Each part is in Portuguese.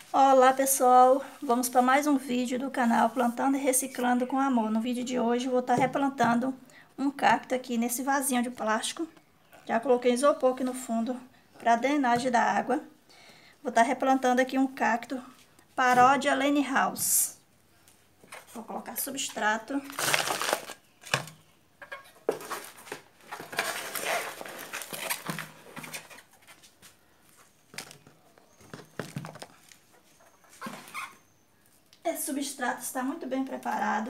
Olá pessoal, vamos para mais um vídeo do canal Plantando e Reciclando com Amor. No vídeo de hoje eu vou estar replantando um cacto aqui nesse vasinho de plástico. Já coloquei isopor aqui no fundo para drenagem da água. Vou estar replantando aqui um cacto Paródia Lane House. Vou colocar substrato. Esse substrato está muito bem preparado.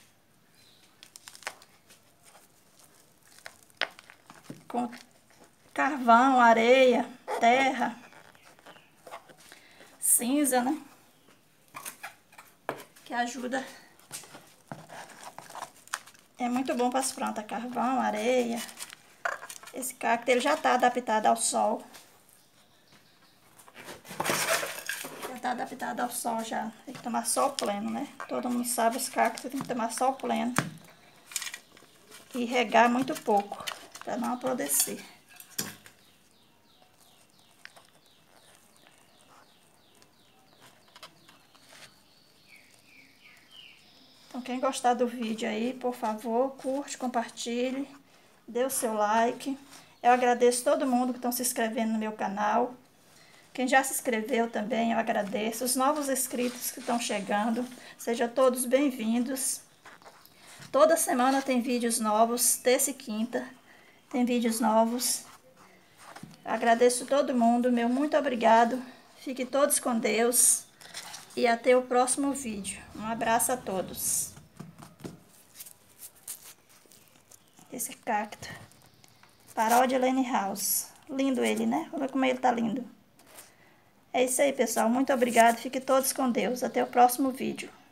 Com carvão, areia, terra, cinza, né? Que ajuda. É muito bom para as plantas, carvão, areia. Esse cacto ele já está adaptado ao sol. Já está adaptado ao sol já. Tem que tomar sol pleno, né? Todo mundo sabe, os cactos tem que tomar sol pleno. E regar muito pouco, para não apodrecer. Então quem gostar do vídeo aí, por favor, curte, compartilhe, dê o seu like. Eu agradeço todo mundo que estão se inscrevendo no meu canal. Quem já se inscreveu também, eu agradeço. Os novos inscritos que estão chegando, sejam todos bem-vindos. Toda semana tem vídeos novos, terça e quinta tem vídeos novos. Agradeço todo mundo, meu muito obrigado. Fiquem todos com Deus e até o próximo vídeo. Um abraço a todos. Esse cacto, Paródia Lane House. Lindo ele, né? Olha como ele tá lindo. É isso aí, pessoal. Muito obrigado. Fiquem todos com Deus. Até o próximo vídeo.